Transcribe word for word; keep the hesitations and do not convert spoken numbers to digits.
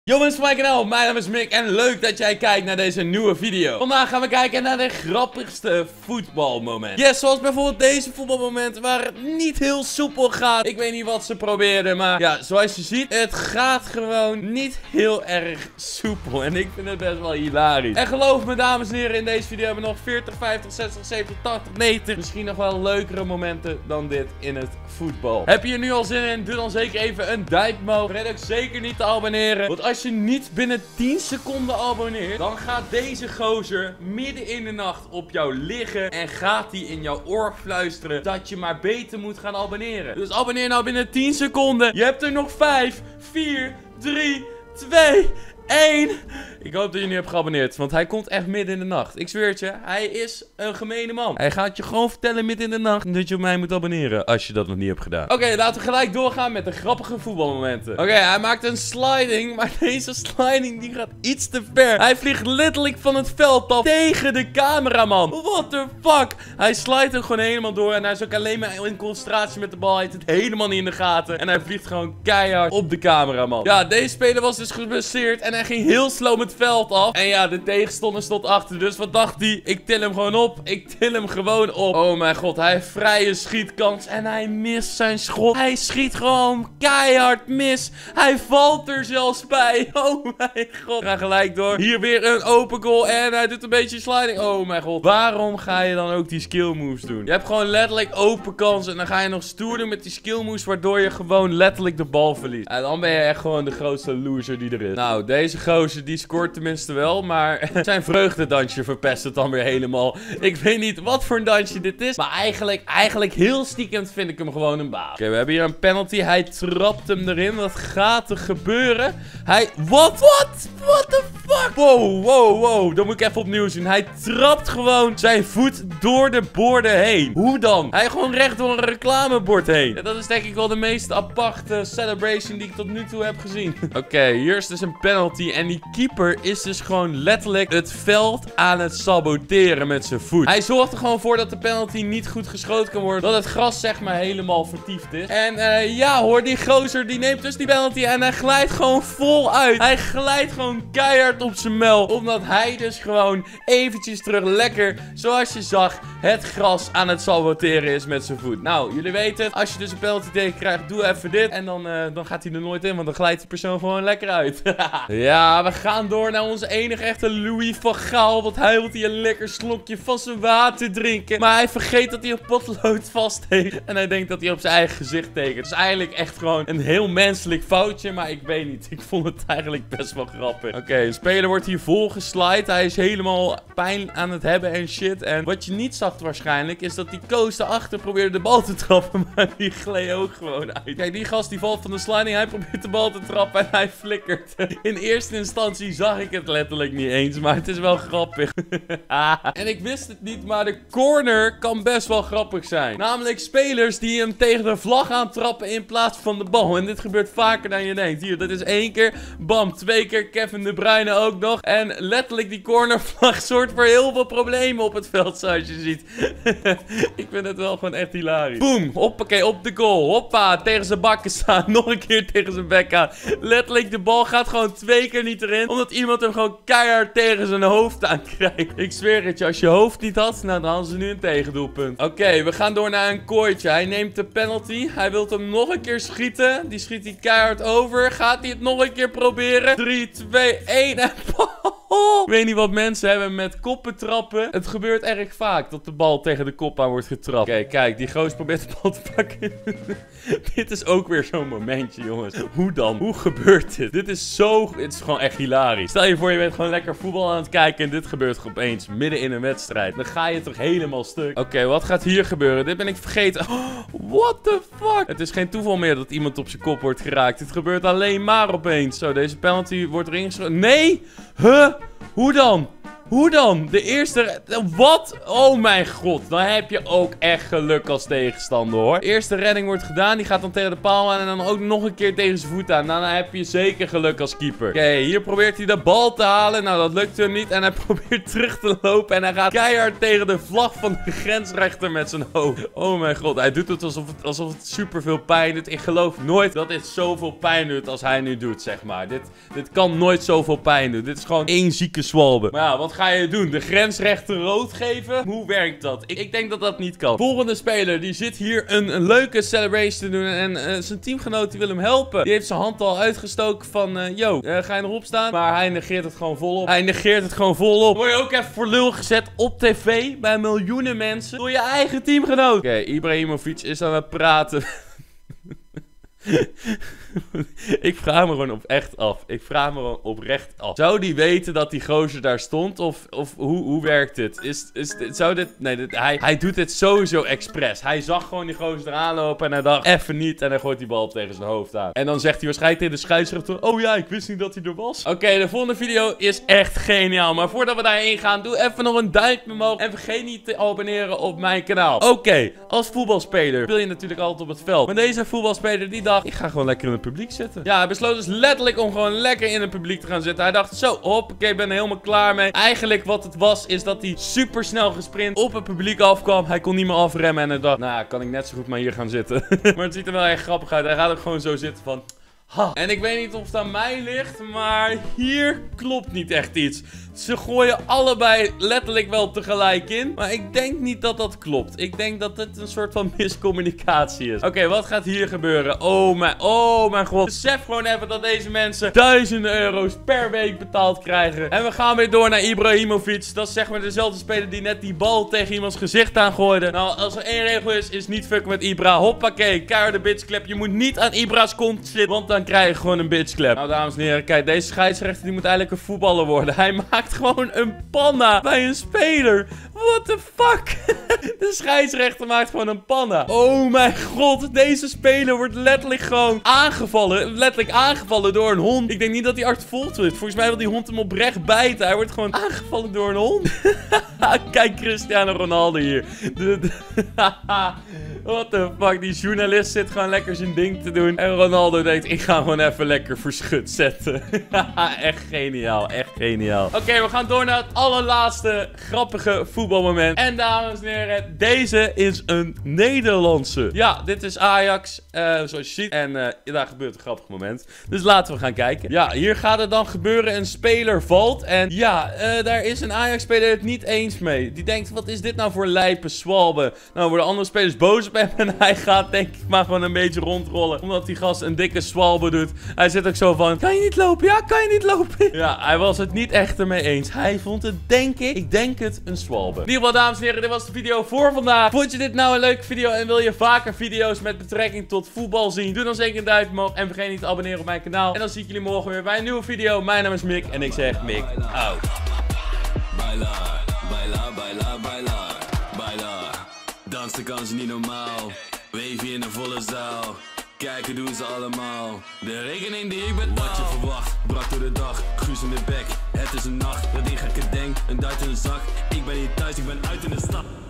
Jongens van mijn kanaal, mijn naam is Mick en leuk dat jij kijkt naar deze nieuwe video. Vandaag gaan we kijken naar de grappigste voetbalmomenten. Yes, zoals bijvoorbeeld deze voetbalmomenten waar het niet heel soepel gaat. Ik weet niet wat ze proberen, maar ja, zoals je ziet, het gaat gewoon niet heel erg soepel. En ik vind het best wel hilarisch. En geloof me dames en heren, in deze video hebben we nog veertig, vijftig, zestig, zeventig, tachtig, negentig. Misschien nog wel leukere momenten dan dit in het voetbal. Heb je er nu al zin in? Doe dan zeker even een duimpje omhoog. Vergeet ook zeker niet te abonneren. Want als Als je niet binnen tien seconden abonneert, dan gaat deze gozer midden in de nacht op jou liggen en gaat hij in jouw oor fluisteren dat je maar beter moet gaan abonneren. Dus abonneer nou binnen tien seconden. Je hebt er nog vijf, vier, drie, twee, één. Ik hoop dat je nu hebt geabonneerd, want hij komt echt midden in de nacht. Ik zweer het je, hij is een gemene man. Hij gaat je gewoon vertellen midden in de nacht dat je op mij moet abonneren, als je dat nog niet hebt gedaan. Oké, okay, laten we gelijk doorgaan met de grappige voetbalmomenten. Oké, okay, hij maakt een sliding, maar deze sliding die gaat iets te ver. Hij vliegt letterlijk van het veld af tegen de cameraman. What the fuck? Hij slijt er gewoon helemaal door en hij is ook alleen maar in concentratie met de bal. Hij heeft het helemaal niet in de gaten en hij vliegt gewoon keihard op de cameraman. Ja, deze speler was dus geblesseerd en hij ging heel slow met veld af. En ja, de tegenstander stond achter. Dus wat dacht hij? Ik til hem gewoon op. Ik til hem gewoon op. Oh mijn god, hij heeft vrije schietkans. En hij mist zijn schot. Hij schiet gewoon keihard mis. Hij valt er zelfs bij. Oh mijn god. We gaan gelijk door. Hier weer een open goal. En hij doet een beetje sliding. Oh mijn god. Waarom ga je dan ook die skill moves doen? Je hebt gewoon letterlijk open kansen. En dan ga je nog stoer doen met die skill moves. Waardoor je gewoon letterlijk de bal verliest. En dan ben je echt gewoon de grootste loser die er is. Nou, deze gozer die scoort tenminste wel, maar zijn vreugdedansje verpest het dan weer helemaal. Ik weet niet wat voor een dansje dit is, maar eigenlijk, eigenlijk heel stiekem vind ik hem gewoon een baas. Oké, okay, we hebben hier een penalty. Hij trapt hem erin. Wat gaat er gebeuren? Hij, wat? Wat? What the fuck? Wow, wow, wow. Dat moet ik even opnieuw zien. Hij trapt gewoon zijn voet door de borden heen. Hoe dan? Hij gewoon recht door een reclamebord heen. Ja, dat is denk ik wel de meest aparte celebration die ik tot nu toe heb gezien. Oké, okay, hier is dus een penalty en die keeper is dus gewoon letterlijk het veld aan het saboteren met zijn voet. Hij zorgt er gewoon voor dat de penalty niet goed geschoten kan worden. Dat het gras zeg maar helemaal vertiefd is. En uh, ja hoor, die gozer die neemt dus die penalty en hij glijdt gewoon vol uit. Hij glijdt gewoon keihard op zijn mel. Omdat hij dus gewoon eventjes terug lekker, zoals je zag, het gras aan het saboteren is met zijn voet. Nou, jullie weten het. Als je dus een penalty tegen krijgt, doe even dit. En dan, uh, dan gaat hij er nooit in, want dan glijdt die persoon gewoon lekker uit. Ja, we gaan door naar onze enige echte Louis van Gaal. Want hij wil hier een lekker slokje van zijn water drinken. Maar hij vergeet dat hij een potlood vast heeft. En hij denkt dat hij op zijn eigen gezicht tekent. Dus eigenlijk echt gewoon een heel menselijk foutje. Maar ik weet niet. Ik vond het eigenlijk best wel grappig. Oké, okay, een speler wordt hier vol geslide. Hij is helemaal pijn aan het hebben en shit. En wat je niet zag waarschijnlijk is dat die coach daarachter probeerde de bal te trappen. Maar die gleed ook gewoon uit. Kijk, die gast die valt van de sliding. Hij probeert de bal te trappen en hij flikkert. In eerste instantie zag ik het letterlijk niet eens, maar het is wel grappig. En ik wist het niet, maar de corner kan best wel grappig zijn. Namelijk spelers die hem tegen de vlag aantrappen in plaats van de bal. En dit gebeurt vaker dan je denkt. Hier, dat is één keer. Bam, twee keer. Kevin De Bruyne ook nog. En letterlijk die cornervlag zorgt voor heel veel problemen op het veld, zoals je ziet. Ik vind het wel gewoon echt hilarisch. Boom, hoppakee, op de goal. Hoppa, tegen zijn bakken staan. Nog een keer tegen zijn bek aan. Letterlijk, de bal gaat gewoon twee keer niet erin. Omdat iemand hem gewoon keihard tegen zijn hoofd aan krijgt. Ik zweer het je, als je hoofd niet had, nou dan hadden ze nu een tegendoelpunt. Oké, okay, we gaan door naar een kooitje. Hij neemt de penalty. Hij wil hem nog een keer schieten. Die schiet hij keihard over. Gaat hij het nog een keer proberen? drie, twee, één en... Ik weet niet wat mensen hebben met koppen trappen. Het gebeurt erg vaak dat de bal tegen de kop aan wordt getrapt. Oké, okay, kijk, die goos probeert de bal te pakken. Dit is ook weer zo'n momentje, jongens. Hoe dan? Hoe gebeurt dit? Dit is zo... Dit is gewoon echt hilarisch. Stel je voor, je bent gewoon lekker voetbal aan het kijken en dit gebeurt opeens midden in een wedstrijd. Dan ga je toch helemaal stuk. Oké, okay, wat gaat hier gebeuren? Dit ben ik vergeten. Oh, what the fuck? Het is geen toeval meer dat iemand op zijn kop wordt geraakt. Dit gebeurt alleen maar opeens. Zo, deze penalty wordt erin geschoten. Nee! Huh? Hoe dan? Hoe dan? De eerste... Wat? Oh mijn god. Dan heb je ook echt geluk als tegenstander, hoor. De eerste redding wordt gedaan. Die gaat dan tegen de paal aan. En dan ook nog een keer tegen zijn voet aan. Nou, dan heb je zeker geluk als keeper. Oké, okay, hier probeert hij de bal te halen. Nou, dat lukt hem niet. En hij probeert terug te lopen. En hij gaat keihard tegen de vlag van de grensrechter met zijn hoofd. Oh mijn god. Hij doet het alsof het, alsof het super veel pijn doet. Ik geloof nooit dat dit zoveel pijn doet als hij nu doet, zeg maar. Dit, dit kan nooit zoveel pijn doen. Dit is gewoon één zieke zwalbe. Maar ja, wat ga je doen? De grensrechter rood geven? Hoe werkt dat? Ik, ik denk dat dat niet kan. Volgende speler, die zit hier een, een leuke celebration te doen. En uh, zijn teamgenoot die wil hem helpen. Die heeft zijn hand al uitgestoken van, uh, yo, uh, ga je erop staan? Maar hij negeert het gewoon volop. Hij negeert het gewoon volop. Word je ook even voor lul gezet op tv bij miljoenen mensen door je eigen teamgenoot. Oké, okay, Ibrahimovic is aan het praten. Ik vraag me gewoon op echt af. Ik vraag me gewoon oprecht af. Zou die weten dat die gozer daar stond? Of, of hoe, hoe werkt dit? Is, is dit? Zou dit... Nee, dit, hij, hij doet dit sowieso expres. Hij zag gewoon die gozer eraan lopen en hij dacht even niet. En hij gooit die bal op tegen zijn hoofd aan. En dan zegt hij waarschijnlijk tegen de scheidsrechter: oh ja, ik wist niet dat hij er was. Oké, okay, de volgende video is echt geniaal. Maar voordat we daarheen gaan, doe even nog een duimpje omhoog. En vergeet niet te abonneren op mijn kanaal. Oké, okay, als voetbalspeler speel je natuurlijk altijd op het veld. Maar deze voetbalspeler die dacht: ik ga gewoon lekker in het publiek zitten. Ja, hij besloot dus letterlijk om gewoon lekker in het publiek te gaan zitten. Hij dacht zo, hoppakee, ik ben er helemaal klaar mee. Eigenlijk wat het was, is dat hij super snel gesprint op het publiek afkwam. Hij kon niet meer afremmen en hij dacht, nou, kan ik net zo goed maar hier gaan zitten. Maar het ziet er wel echt grappig uit. Hij gaat ook gewoon zo zitten van... Ha. En ik weet niet of het aan mij ligt, maar hier klopt niet echt iets. Ze gooien allebei letterlijk wel tegelijk in. Maar ik denk niet dat dat klopt. Ik denk dat het een soort van miscommunicatie is. Oké, okay, wat gaat hier gebeuren? Oh mijn, oh mijn god. Besef gewoon even dat deze mensen duizenden euro's per week betaald krijgen. En we gaan weer door naar Ibrahimovic. Dat is zeg maar dezelfde speler die net die bal tegen iemands gezicht aangooide. Nou, als er één regel is, is niet fucken met Ibra. Hoppakee, keiharde bitchclap. Je moet niet aan Ibra's kont zitten, want dan krijg je gewoon een bitchclap. Nou, dames en heren, kijk, deze scheidsrechter die moet eigenlijk een voetballer worden. Hij maakt gewoon een panna bij een speler. What the fuck? De scheidsrechter maakt gewoon een panna. Oh mijn god, deze speler wordt letterlijk gewoon aangevallen. Letterlijk aangevallen door een hond. Ik denk niet dat hij achtervolgd wordt. Volgens mij wil die hond hem oprecht bijten. Hij wordt gewoon aangevallen door een hond. Kijk, Cristiano Ronaldo hier. What the fuck, die journalist zit gewoon lekker zijn ding te doen. En Ronaldo denkt, ik ga gewoon even lekker verschut zetten. Echt geniaal, echt geniaal. Oké, okay, we gaan door naar het allerlaatste grappige voetbalmoment. En dames en heren, deze is een Nederlandse. Ja, dit is Ajax, uh, zoals je ziet. En uh, daar gebeurt een grappig moment. Dus laten we gaan kijken. Ja, hier gaat het dan gebeuren. Een speler valt. En ja, uh, daar is een Ajax-speler het niet eens mee. Die denkt, wat is dit nou voor lijpe zwalbe? Nou, worden andere spelers boos op hem. En hij gaat denk ik maar gewoon een beetje rondrollen. Omdat die gast een dikke zwalbe doet. Hij zit ook zo van, kan je niet lopen? Ja, kan je niet lopen? Ja, hij was het niet echt ermee eens. Hij vond het, denk ik, ik denk het, een zwalbe. In ieder geval, dames en heren, dit was de video voor vandaag. Vond je dit nou een leuke video en wil je vaker video's met betrekking tot voetbal zien? Doe dan zeker een duimpje omhoog en vergeet niet te abonneren op mijn kanaal. En dan zie ik jullie morgen weer bij een nieuwe video. Mijn naam is Mick en ik zeg Mick out. Baila, baila, baila, baila, baila. Dansen kan ze niet normaal. Wavy in de volle zaal. Kijken doen ze allemaal. De rekening die ik betaal. Wat je verwacht, brak door de dag. Guus in de bek, het is een nacht. Dat ik gekke denk, een duit in de zak. Ik ben niet thuis, ik ben uit in de stad.